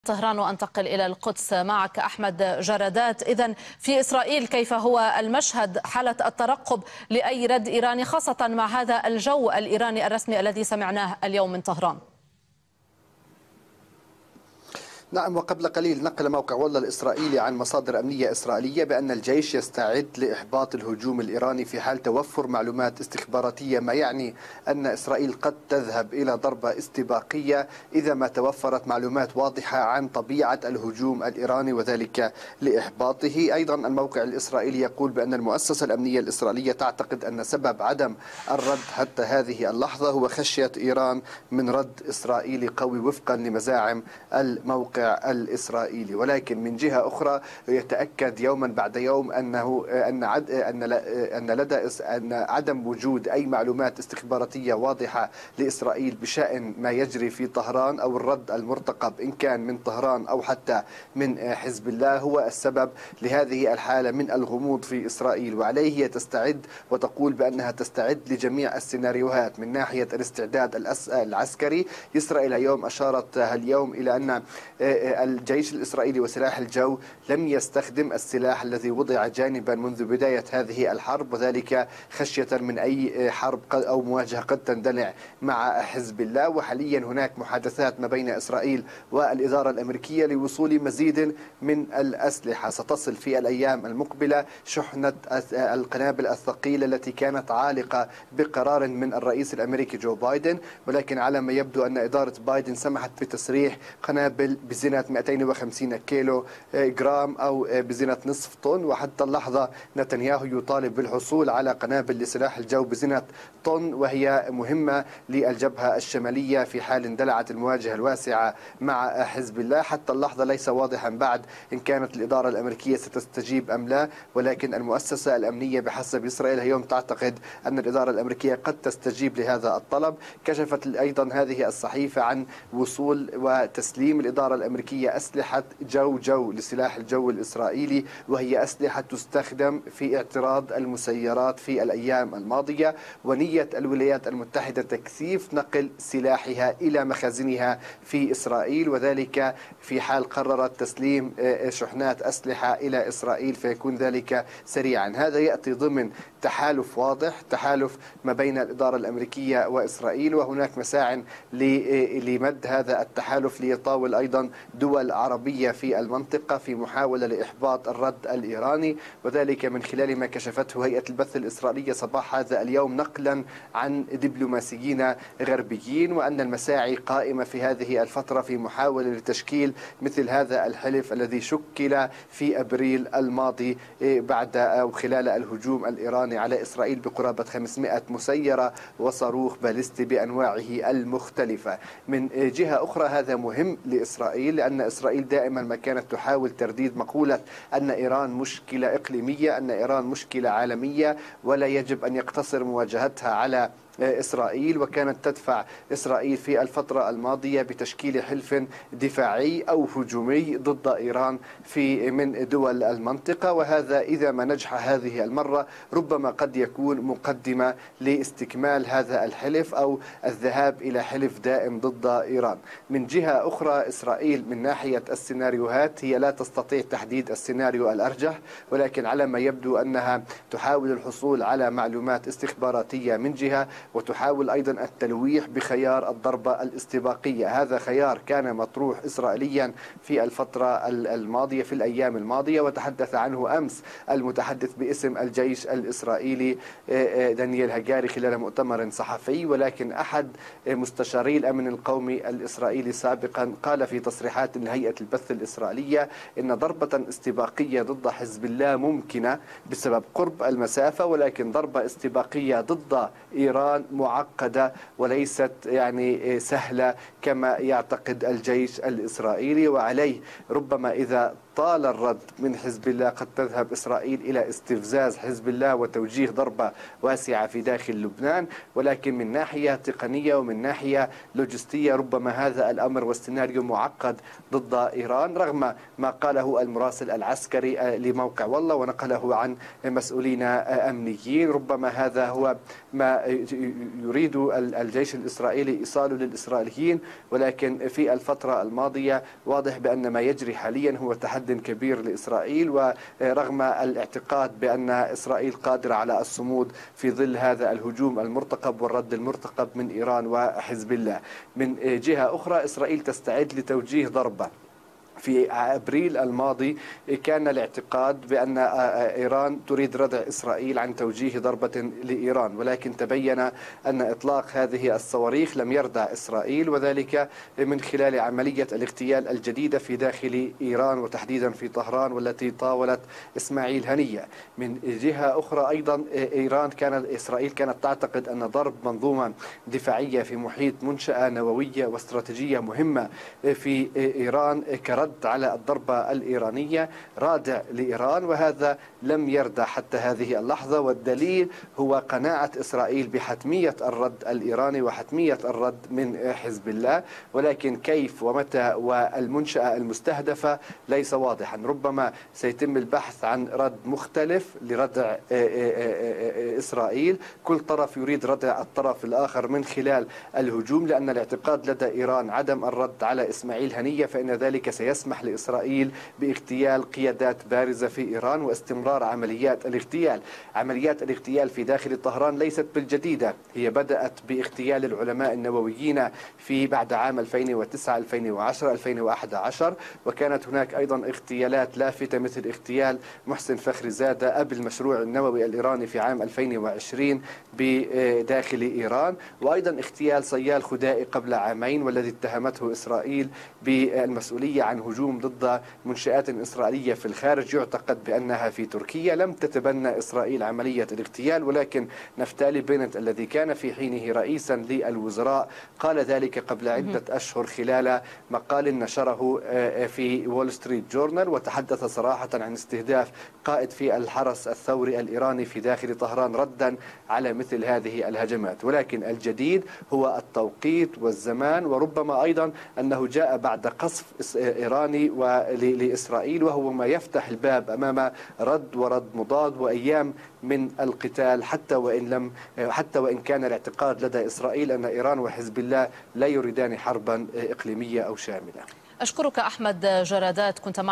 طهران وأنتقل إلى القدس معك أحمد جرادات. إذن في إسرائيل كيف هو المشهد، حالة الترقب لأي رد إيراني خاصة مع هذا الجو الإيراني الرسمي الذي سمعناه اليوم من طهران؟ نعم، وقبل قليل نقل موقع والله الإسرائيلي عن مصادر أمنية إسرائيلية بأن الجيش يستعد لإحباط الهجوم الإيراني في حال توفر معلومات استخباراتية، ما يعني أن إسرائيل قد تذهب إلى ضربة استباقية إذا ما توفرت معلومات واضحة عن طبيعة الهجوم الإيراني وذلك لإحباطه. أيضا الموقع الإسرائيلي يقول بأن المؤسسة الأمنية الإسرائيلية تعتقد أن سبب عدم الرد حتى هذه اللحظة هو خشية إيران من رد إسرائيلي قوي وفقا لمزاعم الموقع الإسرائيلي. ولكن من جهة أخرى يتأكد يوما بعد يوم أن عدم وجود أي معلومات استخباراتية واضحة لإسرائيل بشأن ما يجري في طهران أو الرد المرتقب إن كان من طهران أو حتى من حزب الله هو السبب لهذه الحالة من الغموض في إسرائيل. وعليه هي تستعد وتقول بأنها تستعد لجميع السيناريوهات من ناحية الاستعداد العسكري. إسرائيل اليوم أشارت اليوم إلى أن الجيش الإسرائيلي وسلاح الجو لم يستخدم السلاح الذي وضع جانبا منذ بداية هذه الحرب، وذلك خشية من أي حرب أو مواجهة قد تندلع مع حزب الله. وحاليا هناك محادثات ما بين إسرائيل والإدارة الأمريكية لوصول مزيد من الأسلحة. ستصل في الأيام المقبلة شحنة القنابل الثقيلة التي كانت عالقة بقرار من الرئيس الأمريكي جو بايدن، ولكن على ما يبدو أن إدارة بايدن سمحت بتسريح قنابل بزنة 250 كيلو جرام أو بزنة نصف طن، وحتى اللحظة نتنياهو يطالب بالحصول على قنابل لسلاح الجو بزنة طن، وهي مهمة للجبهة الشمالية في حال اندلعت المواجهة الواسعة مع حزب الله. حتى اللحظة ليس واضحا بعد إن كانت الإدارة الأمريكية ستستجيب أم لا، ولكن المؤسسة الأمنية بحسب إسرائيل اليوم تعتقد أن الإدارة الأمريكية قد تستجيب لهذا الطلب. كشفت أيضا هذه الصحيفة عن وصول وتسليم الإدارة الأمريكية أسلحة جو لسلاح الجو الإسرائيلي، وهي أسلحة تستخدم في اعتراض المسيرات في الأيام الماضية، ونية الولايات المتحدة تكثيف نقل سلاحها إلى مخازنها في إسرائيل، وذلك في حال قررت تسليم شحنات أسلحة إلى إسرائيل فيكون ذلك سريعا. هذا يأتي ضمن تحالف واضح، تحالف ما بين الإدارة الأمريكية وإسرائيل، وهناك مساع لمد هذا التحالف ليطاول أيضا دول عربية في المنطقة في محاولة لإحباط الرد الإيراني، وذلك من خلال ما كشفته هيئة البث الإسرائيلية صباح هذا اليوم نقلا عن دبلوماسيين غربيين، وأن المساعي قائمة في هذه الفترة في محاولة لتشكيل مثل هذا الحلف الذي شكل في أبريل الماضي بعد أو خلال الهجوم الإيراني على إسرائيل بقرابة 500 مسيرة وصاروخ باليستي بأنواعه المختلفة. من جهة أخرى هذا مهم لإسرائيل لأن إسرائيل دائما ما كانت تحاول ترديد مقولة أن إيران مشكلة إقليمية، أن إيران مشكلة عالمية ولا يجب أن يقتصر مواجهتها على إسرائيل، وكانت تدفع إسرائيل في الفترة الماضية بتشكيل حلف دفاعي أو هجومي ضد إيران من دول المنطقة، وهذا إذا ما نجح هذه المرة ربما قد يكون مقدمة لاستكمال هذا الحلف أو الذهاب إلى حلف دائم ضد إيران. من جهة أخرى إسرائيل من ناحية السيناريوهات هي لا تستطيع تحديد السيناريو الأرجح، ولكن على ما يبدو أنها تحاول الحصول على معلومات استخباراتية من جهة، وتحاول أيضا التلويح بخيار الضربة الاستباقية. هذا خيار كان مطروح إسرائيليا في الفترة الماضية في الأيام الماضية، وتحدث عنه أمس المتحدث باسم الجيش الإسرائيلي دانيال هجاري خلال مؤتمر صحفي. ولكن أحد مستشاري الأمن القومي الإسرائيلي سابقا قال في تصريحات لهيئة البث الإسرائيلية إن ضربة استباقية ضد حزب الله ممكنة بسبب قرب المسافة، ولكن ضربة استباقية ضد إيران معقدة وليست سهلة كما يعتقد الجيش الإسرائيلي. وعليه ربما إذا طال الرد من حزب الله قد تذهب إسرائيل إلى استفزاز حزب الله وتوجيه ضربة واسعة في داخل لبنان، ولكن من ناحية تقنية ومن ناحية لوجستية ربما هذا الأمر والسيناريو معقد ضد إيران، رغم ما قاله المراسل العسكري لموقع والله ونقله عن مسؤولين أمنيين. ربما هذا هو ما يريد الجيش الإسرائيلي إيصاله للإسرائيليين، ولكن في الفترة الماضية واضح بأن ما يجري حاليا هو تحد كبير لإسرائيل، ورغم الاعتقاد بأن إسرائيل قادرة على الصمود في ظل هذا الهجوم المرتقب والرد المرتقب من إيران وحزب الله. من جهة أخرى إسرائيل تستعد لتوجيه ضربة. في أبريل الماضي كان الاعتقاد بأن إيران تريد ردع إسرائيل عن توجيه ضربة لإيران، ولكن تبين أن إطلاق هذه الصواريخ لم يردع إسرائيل، وذلك من خلال عملية الاغتيال الجديدة في داخل إيران وتحديدا في طهران، والتي طاولت إسماعيل هنية. من جهة أخرى أيضا إسرائيل كانت تعتقد أن ضرب منظومة دفاعية في محيط منشأة نووية واستراتيجية مهمة في إيران كرد على الضربة الإيرانية رادع لإيران، وهذا لم يردع حتى هذه اللحظة. والدليل هو قناعة إسرائيل بحتمية الرد الإيراني وحتمية الرد من حزب الله، ولكن كيف ومتى والمنشأة المستهدفة ليس واضحا. ربما سيتم البحث عن رد مختلف لردع إسرائيل، كل طرف يريد ردع الطرف الآخر من خلال الهجوم، لأن الاعتقاد لدى إيران عدم الرد على إسماعيل هنية، فإن ذلك سيسمح لإسرائيل باغتيال قيادات بارزة في إيران واستمرار عمليات الاغتيال. عمليات الاغتيال في داخل طهران ليست بالجديدة، هي بدأت باغتيال العلماء النوويين في بعد عام 2009 2010 2011، وكانت هناك أيضا اغتيالات لافتة مثل اغتيال محسن فخرزادة أب المشروع النووي الإيراني في عام 2020 بداخل إيران، وأيضا اغتيال صيال خدائي قبل عامين والذي اتهمته إسرائيل بالمسؤولية عن هجوم ضد منشآت إسرائيلية في الخارج، يعتقد بأنها في تركيا. لم تتبنى إسرائيل عملية الاغتيال، ولكن نفتالي بنت الذي كان في حينه رئيسا للوزراء قال ذلك قبل عدة أشهر خلال مقال نشره في وول ستريت جورنال، وتحدث صراحة عن استهداف قائد في الحرس الثوري الإيراني في داخل طهران ردا على مثل هذه الهجمات. ولكن الجديد هو التوقيت والزمان، وربما أيضا أنه جاء بعد قصف إيراني لإسرائيل، وهو ما يفتح الباب أمام رد مضاد وأيام من القتال، حتى وإن كان الاعتقاد لدى إسرائيل أن إيران وحزب الله لا يريدان حربا إقليمية أو شاملة. أشكرك أحمد جرادات، كنت